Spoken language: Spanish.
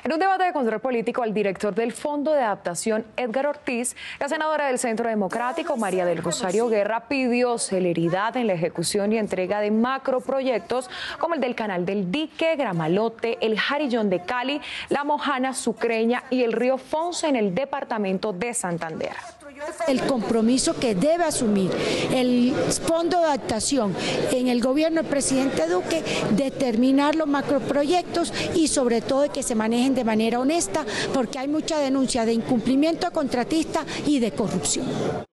En un debate de control político al director del Fondo de Adaptación, Edgar Ortiz, la senadora del Centro Democrático, María del Rosario Guerra, pidió celeridad en la ejecución y entrega de macroproyectos como el del Canal del Dique, Gramalote, el Jarillón de Cali, La Mojana Sucreña y el río Fonce en el departamento de Santander. El compromiso que debe asumir el Fondo de Adaptación en el gobierno del presidente Duque, determinar los macroproyectos y sobre todo de que se manejen de manera honesta, porque hay mucha denuncia de incumplimiento a contratistas y de corrupción.